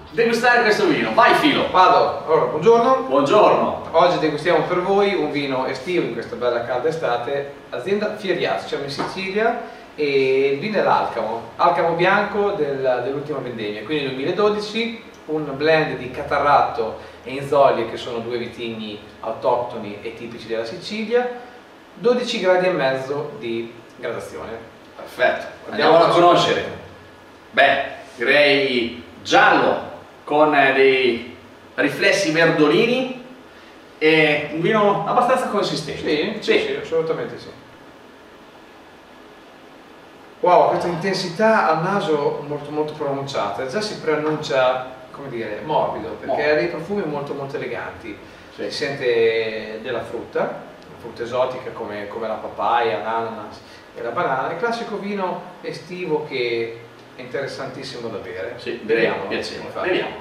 degustare questo vino. Vai Filo! Vado, allora buongiorno. Buongiorno! Oggi degustiamo per voi un vino estivo in questa bella calda estate, azienda Fieriazzo, siamo in Sicilia e il vino è l'Alcamo, Alcamo bianco dell'ultima vendemmia, quindi 2012, un blend di Catarratto e Inzoglie che sono due vitigni autoctoni e tipici della Sicilia, 12 gradi e mezzo di gradazione. Perfetto, andiamo a conoscere. Beh, direi giallo con dei riflessi verdolini e un vino abbastanza consistente. Sì, assolutamente sì. Wow, questa intensità al naso molto pronunciata, già si preannuncia, come dire, morbido, perché ha dei profumi molto eleganti. Sì. Si sente della frutta esotica come la papaya, l'ananas e la banana, il classico vino estivo che è interessantissimo da bere. Sì, direi piacevole. Beviamo.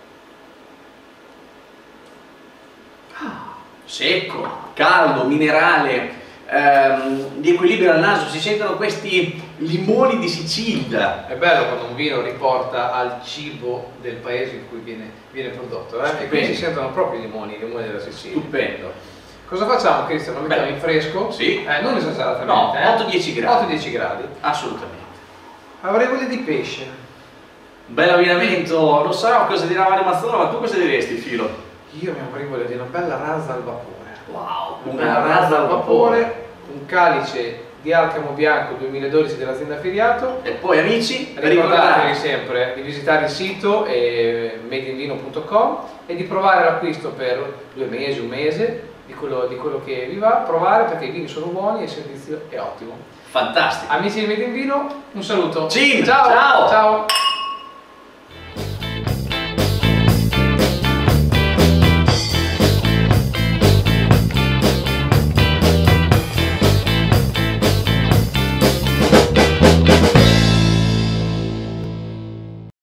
Secco, caldo, minerale, di equilibrio al naso, si sentono questi limoni di Sicilia. È bello quando un vino riporta al cibo del paese in cui viene prodotto, e qui si sentono proprio i limoni della Sicilia. Stupendo. Cosa facciamo, Cristian? Lo mettiamo in fresco? Sì. Non esageratamente. No, 8-10 gradi. 8-10 gradi. Assolutamente. Avrei voglia di pesce. Un bel abbinamento, non so cosa dirà Mario Mazzola, ma tu cosa diresti, Filo? Io mi avrei voglia di una bella rasa al vapore. Wow, Una rasa al vapore, un calice di Alcamo bianco 2012 dell'azienda Fieriazzo. E poi amici, ricordatevi sempre di visitare il sito madeinvino.com e di provare l'acquisto per 2 mesi, un mese di quello che vi va, provare perché i vini sono buoni e il servizio è ottimo. Fantastico. Amici di Made in Vino, un saluto. Ciao! Ciao!